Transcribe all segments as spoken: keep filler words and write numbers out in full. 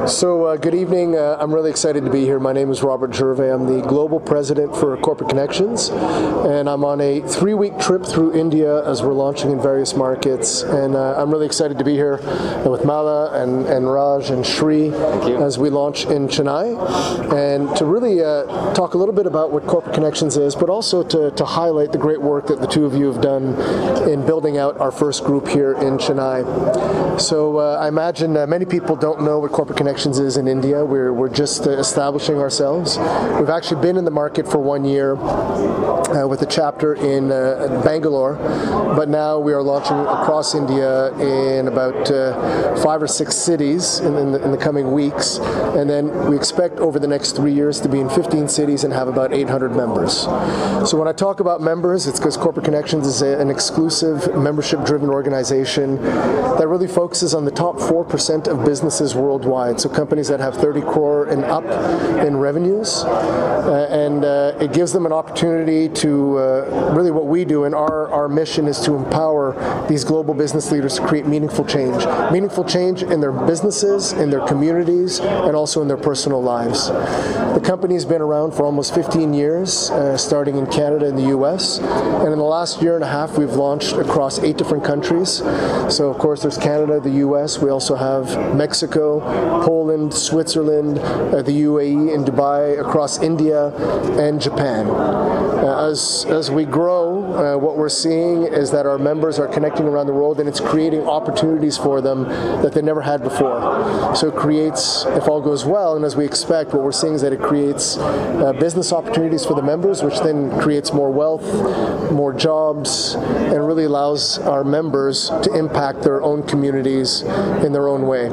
So uh, good evening. Uh, I'm really excited to be here. My name is Robert Gervais. I'm the Global President for Corporate Connections, and I'm on a three-week trip through India as we're launching in various markets. And uh, I'm really excited to be here with Mala and, and Raj and Shri as we launch in Chennai, and to really uh, talk a little bit about what Corporate Connections is, but also to, to highlight the great work that the two of you have done in building out our first group here in Chennai. So uh, I imagine uh, many people don't know what Corporate Connections is in India. We're, we're just uh, establishing ourselves. We've actually been in the market for one year uh, with a chapter in uh, Bangalore, but now we are launching across India in about uh, five or six cities in, in, the, in the coming weeks, and then we expect over the next three years to be in fifteen cities and have about eight hundred members. So when I talk about members, it's because Corporate Connections is a, an exclusive membership-driven organization that really focuses on the top four percent of businesses worldwide. So companies that have thirty crore and up in revenues, uh, and uh, it gives them an opportunity to uh, really what we do, and our, our mission is to empower these global business leaders to create meaningful change. Meaningful change in their businesses, in their communities, and also in their personal lives. The company's been around for almost fifteen years, uh, starting in Canada and the U S, and in the last year and a half we've launched across eight different countries. So of course there's Canada, the U S, we also have Mexico, Poland, Switzerland, uh, the U A E, and Dubai, across India and Japan. Uh, as, as we grow, uh, what we're seeing is that our members are connecting around the world, and it's creating opportunities for them that they never had before. So it creates, if all goes well, and as we expect, what we're seeing is that it creates uh, business opportunities for the members, which then creates more wealth, more jobs, and really allows our members to impact their own communities in their own way.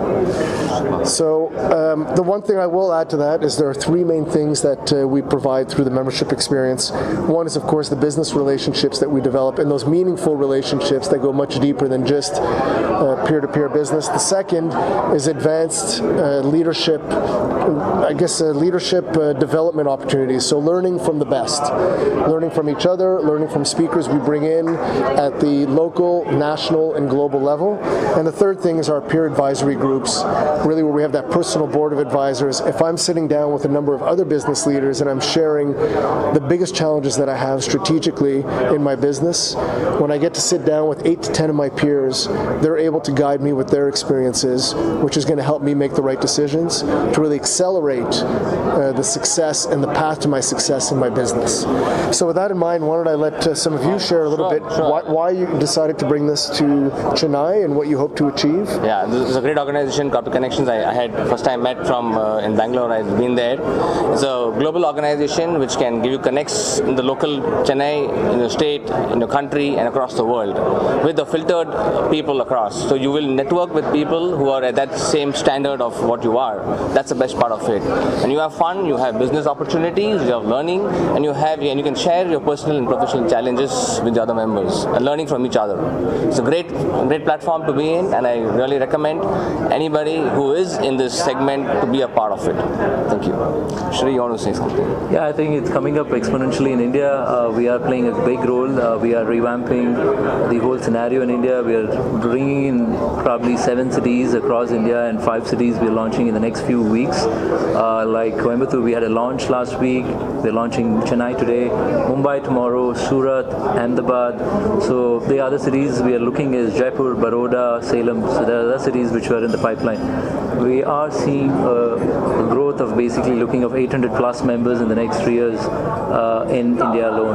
So um, the one thing I will add to that is there are three main things that uh, we provide through the membership experience. One is, of course, the business relationships that we develop, and those meaningful relationships that go much deeper than just uh, peer-to-peer business. The second is advanced uh, leadership, I guess uh, leadership uh, development opportunities. So learning from the best, learning from each other, learning from speakers we bring in at the local, national, and global level. And the third thing is our peer advisory groups, really where we have that personal board of advisors. If I'm sitting down with a number of other business leaders and I'm sharing the biggest challenges that I have strategically in my business, when I get to sit down with eight to ten of my peers, they're able to guide me with their experiences, which is going to help me make the right decisions to really accelerate uh, the success and the path to my success in my business. So with that in mind, why don't I let uh, some of you share a little sure, bit sure. why, why you decided to bring this to Chennai and what you hope to achieve? Yeah, this is a great organization, Corporate Connections. I, I had first time met from uh, in Bangalore. I've been there. It's a global organization which can give you connects in the local Chennai, in your state, in your country, and across the world with the filtered people across. So you will network with people who are at that same standard of what you are. That's the best part of it. And you have fun, you have business opportunities, you have learning, and you have and you can share your personal and professional challenges with the other members and learning from each other. It's a great, great platform to be in, and I really recommend anybody who is in this segment to be a part of it. Thank you. Shri, you want to say something? Yeah, I think it's coming up exponentially in India. Uh, we are playing a big role. Uh, we are revamping the whole scenario in India. We are bringing in probably seven cities across India, and five cities we are launching in the next few weeks. Uh, like Coimbatore, we had a launch last week. We're launching Chennai today, Mumbai tomorrow, Surat, Ahmedabad. So the other cities we are looking is Jaipur, Baroda, Salem. So there are other cities which are in the pipeline. We are seeing a, a growth of basically looking of eight hundred plus members in the next three years uh, in India alone,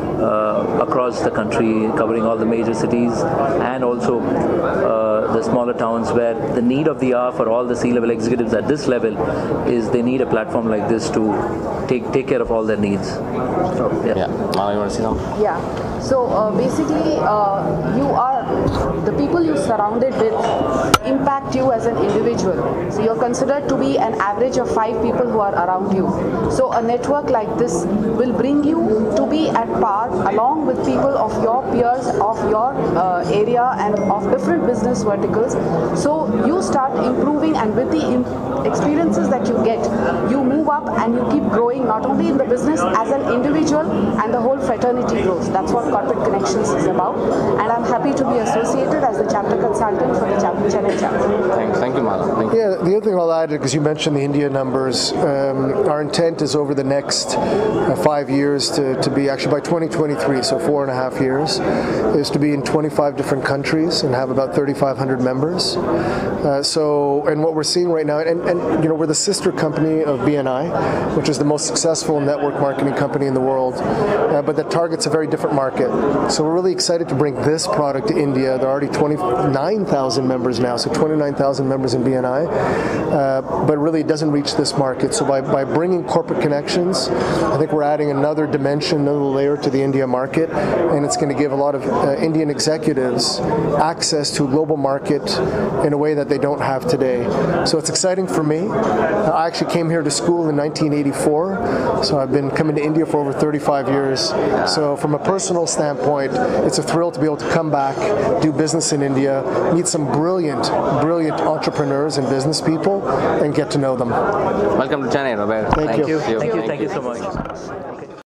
uh, across the country, covering all the major cities, and also uh, the smaller towns where the need of the hour for all the C-level executives at this level is they need a platform like this to take take care of all their needs. So, yeah. Yeah. Mama, you want to say something? Yeah. So uh, basically, uh, you are the people you surrounded with impact you as an individual. So you're considered to be an average of five people who are around you. So a network like this will bring you to be at par along with people of your peers, of your uh, area, and of different business verticals. So you start improving, and with the experiences that you get, you move up and you keep growing not only in the business as an individual, and the whole fraternity grows. That's what Corporate Connections is about, and I'm happy to be be associated as the chapter consultant for the chapter, Chennai chapter. Thanks. Thank you, Mala. Thank you. Yeah, the other thing I'll add, because you mentioned the India numbers, um, our intent is over the next uh, five years to, to be, actually by twenty twenty-three, so four and a half years, is to be in twenty-five different countries and have about thirty-five hundred members. Uh, so, and what we're seeing right now, and, and you know, we're the sister company of B N I, which is the most successful network marketing company in the world, uh, but that targets a very different market. So we're really excited to bring this product to India. There are already twenty-nine thousand members now, so twenty-nine thousand members in B N I, uh, but really it doesn't reach this market. So by, by bringing Corporate Connections, I think we're adding another dimension, another layer to the India market, and it's going to give a lot of uh, Indian executives access to a global market in a way that they don't have today. So it's exciting for me. Uh, I actually came here to school in nineteen eighty-four, so I've been coming to India for over thirty-five years. So from a personal standpoint, it's a thrill to be able to come back, do business in India, meet some brilliant, brilliant entrepreneurs and business people, and get to know them. Welcome to Chennai, Robert. Thank you. Thank you. Thank you so much.